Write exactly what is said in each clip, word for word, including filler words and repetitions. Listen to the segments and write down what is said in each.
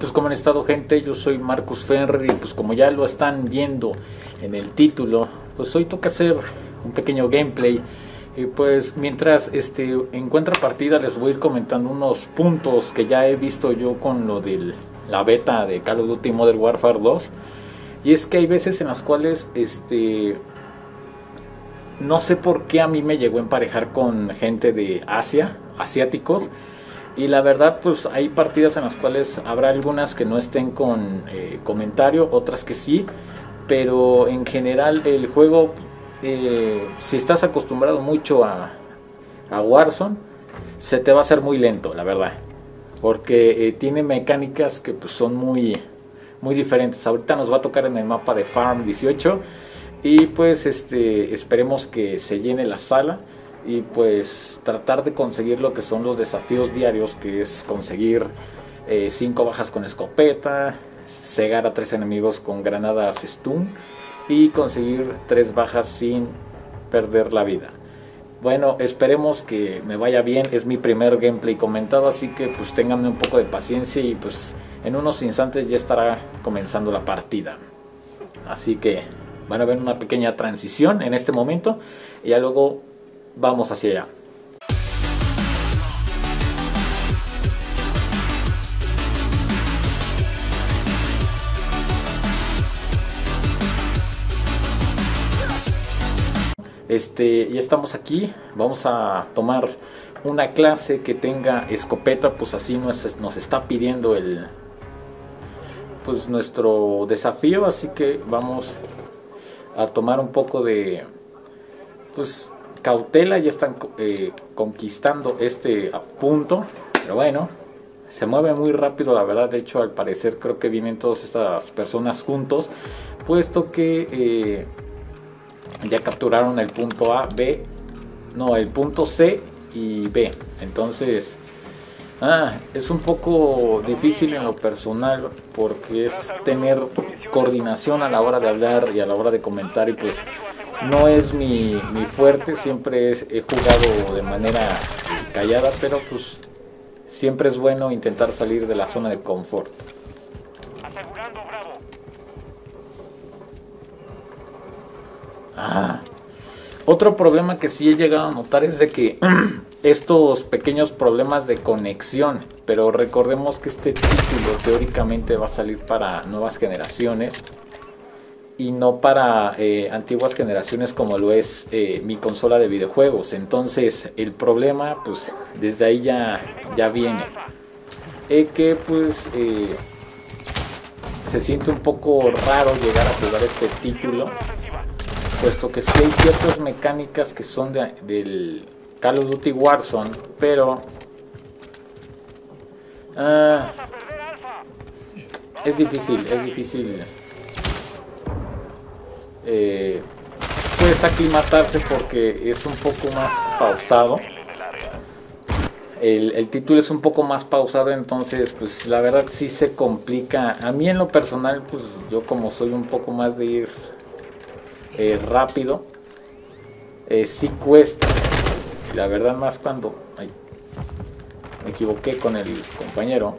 pues como han estado, gente, yo soy Marcus Fenrir y pues como ya lo están viendo en el título, pues hoy toca hacer un pequeño gameplay. Y pues mientras este encuentra partida les voy a ir comentando unos puntos que ya he visto yo con lo de la beta de Call of Duty Modern Warfare dos. Y es que hay veces en las cuales este no sé por qué a mí me llegó a emparejar con gente de Asia, asiáticos. Y la verdad, pues hay partidas en las cuales habrá algunas que no estén con eh, comentario, otras que sí. Pero en general el juego, eh, si estás acostumbrado mucho a, a Warzone, se te va a hacer muy lento, la verdad. Porque eh, tiene mecánicas que pues, son muy, muy diferentes. Ahorita nos va a tocar en el mapa de Farm dieciocho. Y pues este esperemos que se llene la sala. Y pues tratar de conseguir lo que son los desafíos diarios, que es conseguir cinco eh, bajas con escopeta, cegar a tres enemigos con granadas stun y conseguir tres bajas sin perder la vida. Bueno, esperemos que me vaya bien, es mi primer gameplay comentado, así que pues ténganme un poco de paciencia y pues en unos instantes ya estará comenzando la partida. Así que van a ver una pequeña transición en este momento y ya luego vamos hacia allá. Este, ya estamos aquí. Vamos a tomar una clase que tenga escopeta, pues así nos, nos está pidiendo el pues nuestro desafío, así que vamos a tomar un poco de pues cautela. Ya están eh, conquistando este punto, pero bueno, se mueve muy rápido, la verdad. De hecho, al parecer creo que vienen todas estas personas juntos, puesto que eh, ya capturaron el punto A, B, no, el punto C y B. Entonces ah, es un poco difícil en lo personal, porque es tener coordinación a la hora de hablar y a la hora de comentar, y pues no es mi, mi fuerte. Siempre es, he jugado de manera callada, pero pues siempre es bueno intentar salir de la zona de confort. Ah, otro problema que sí he llegado a notar es de que estos pequeños problemas de conexión, pero recordemos que este título teóricamente va a salir para nuevas generaciones y no para eh, antiguas generaciones como lo es eh, mi consola de videojuegos. Entonces el problema pues desde ahí ya, ya viene, eh, que pues eh, se siente un poco raro llegar a jugar este título, puesto que sí hay ciertas mecánicas que son de, del Call of Duty Warzone, pero uh, es difícil, es difícil eh, pues aclimatarse, porque es un poco más pausado. El, el título es un poco más pausado, entonces pues la verdad sí se complica. A mí en lo personal, pues yo como soy un poco más de ir eh, rápido, eh, sí cuesta. La verdad, más cuando ay, me equivoqué con el compañero.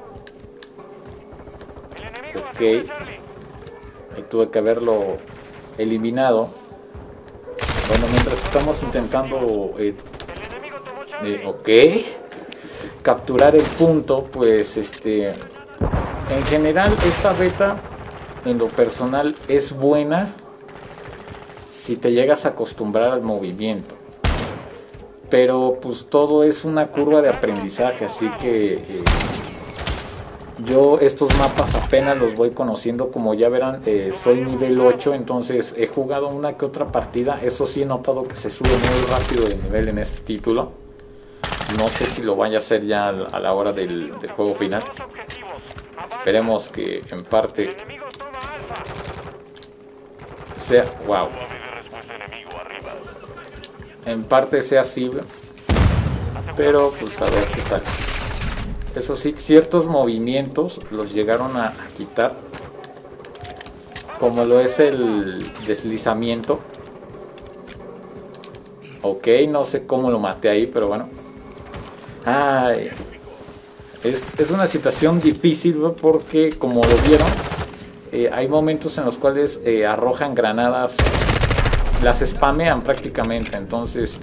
Ok, ahí tuve que haberlo eliminado. Bueno, mientras estamos intentando eh, eh, ok, capturar el punto, pues este en general esta beta en lo personal es buena si te llegas a acostumbrar al movimiento, pero pues todo es una curva de aprendizaje, así que eh, yo estos mapas apenas los voy conociendo. Como ya verán, eh, soy nivel ocho, entonces he jugado una que otra partida. Eso sí, he notado que se sube muy rápido de nivel en este título. No sé si lo vaya a hacer ya a la hora del, del juego final. Esperemos que en parte sea, wow, en parte sea así, pero pues a ver qué sale. Eso sí, ciertos movimientos los llegaron a, a quitar, como lo es el deslizamiento. Ok, no sé cómo lo maté ahí, pero bueno. Ay, Es, es una situación difícil, ¿no? Porque como lo vieron, eh, hay momentos en los cuales eh, arrojan granadas, las spamean prácticamente. Entonces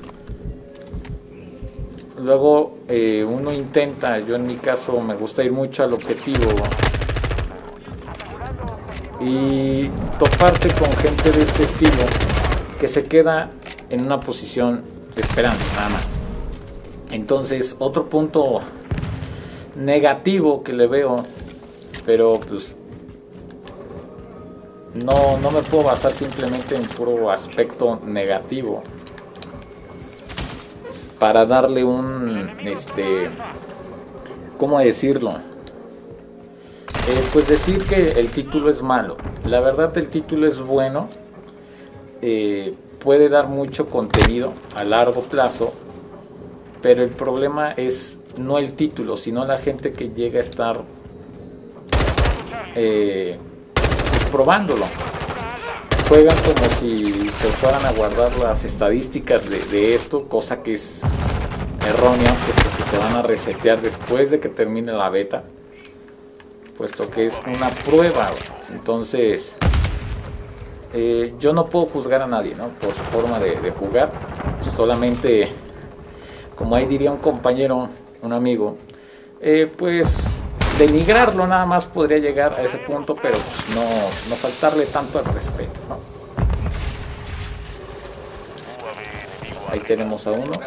luego eh, uno intenta, yo en mi caso me gusta ir mucho al objetivo y toparte con gente de este estilo que se queda en una posición esperando nada más. Entonces otro punto negativo que le veo, pero pues no, no me puedo basar simplemente en puro aspecto negativo para darle un, este, ¿cómo decirlo? Eh, pues decir que el título es malo. La verdad, el título es bueno, eh, puede dar mucho contenido a largo plazo, pero el problema es no el título, sino la gente que llega a estar eh, pues probándolo. Juegan como si se fueran a guardar las estadísticas de, de esto, cosa que es errónea, puesto que se van a resetear después de que termine la beta, puesto que es una prueba. Entonces eh, yo no puedo juzgar a nadie, ¿no?, por su forma de, de jugar. Solamente, como ahí diría un compañero, un amigo, eh, pues denigrarlo nada más podría llegar a ese punto, pero pues no, no faltarle tanto al respeto, ¿no? Ahí tenemos a uno.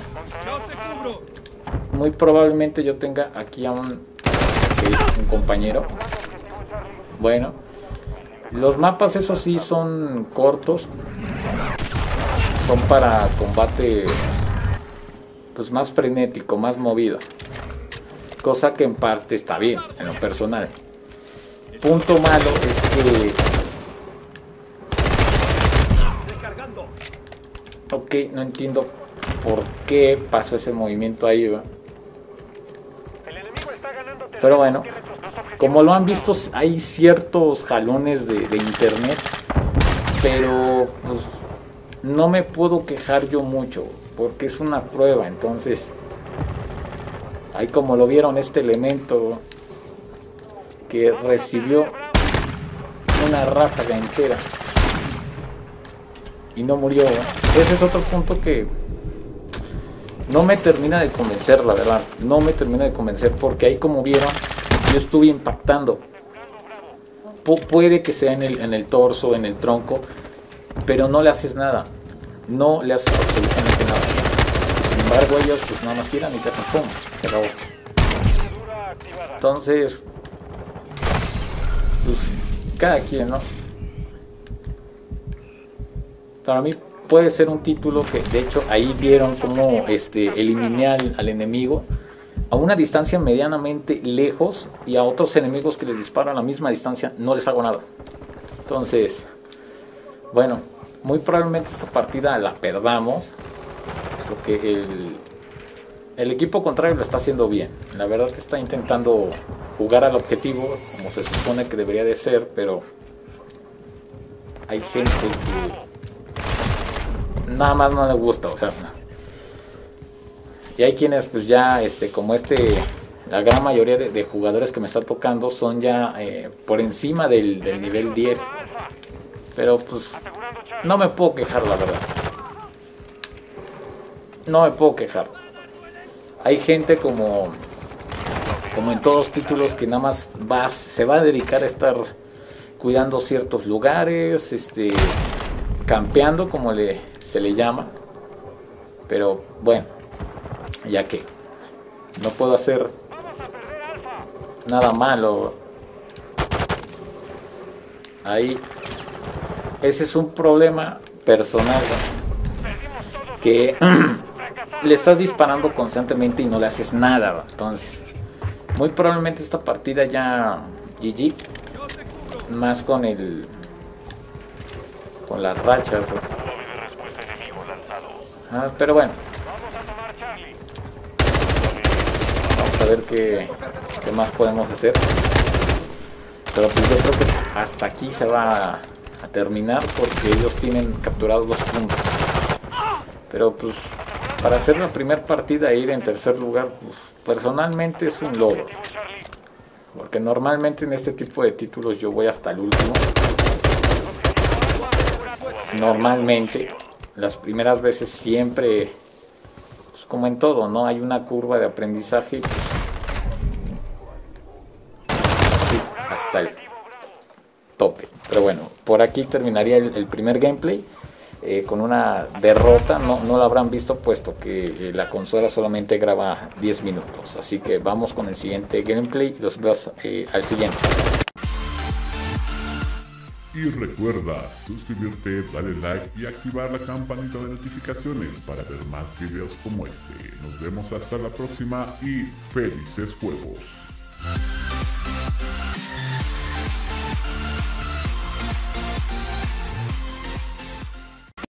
Muy probablemente yo tenga aquí a un, un compañero. Bueno, los mapas esos sí son cortos, son para combate pues más frenético, más movido, cosa que en parte está bien en lo personal. Punto malo es que, ok, no entiendo por qué pasó ese movimiento ahí, ¿va? Pero bueno, como lo han visto, hay ciertos jalones de, de internet, pero pues no me puedo quejar yo mucho, porque es una prueba. Entonces, ahí como lo vieron, este elemento que recibió una ráfaga entera y no murió, ¿eh? Ese es otro punto que no me termina de convencer, la verdad. No me termina de convencer, porque ahí como vieron, yo estuve impactando. Pu puede que sea en el, en el torso, en el tronco, pero no le haces nada. No le haces absolutamente nada. Sin embargo, ellos pues nada más tiran y te hacen pum, pero entonces pues cada quien, ¿no? Para mí puede ser un título que, de hecho, ahí vieron cómo este, eliminé al, al enemigo a una distancia medianamente lejos, y a otros enemigos que les disparan a la misma distancia no les hago nada. Entonces, bueno, muy probablemente esta partida la perdamos, porque el, el equipo contrario lo está haciendo bien. La verdad que está intentando jugar al objetivo como se supone que debería de ser, pero hay gente que nada más no le gusta, o sea, y hay quienes pues ya, este, como este, la gran mayoría de, de jugadores que me están tocando son ya eh, por encima del, del nivel diez, pero pues no me puedo quejar, la verdad, no me puedo quejar. Hay gente como, como en todos títulos, que nada más va, se va a dedicar a estar cuidando ciertos lugares, este, campeando, como le, se le llama. Pero bueno, ya que no puedo hacer nada malo ahí, ese es un problema personal, ¿no?, que le estás disparando constantemente y no le haces nada, ¿no? Entonces muy probablemente esta partida ya G G, más con el con las rachas, ¿no? Ah, pero bueno, vamos a ver qué, qué más podemos hacer. Pero pues yo creo que hasta aquí se va a, a terminar, porque ellos tienen capturados dos puntos. Pero pues para hacer la primera partida e ir en tercer lugar, pues, personalmente es un logro. Porque normalmente en este tipo de títulos yo voy hasta el último. Normalmente, las primeras veces siempre, pues como en todo, ¿no? Hay una curva de aprendizaje, pues, así, hasta el tope. Pero bueno, por aquí terminaría el, el primer gameplay. Eh, con una derrota, no, no la habrán visto puesto que eh, la consola solamente graba diez minutos, así que vamos con el siguiente gameplay y los veo eh, al siguiente. Y recuerda suscribirte, darle like y activar la campanita de notificaciones para ver más videos como este. Nos vemos hasta la próxima y felices juegos.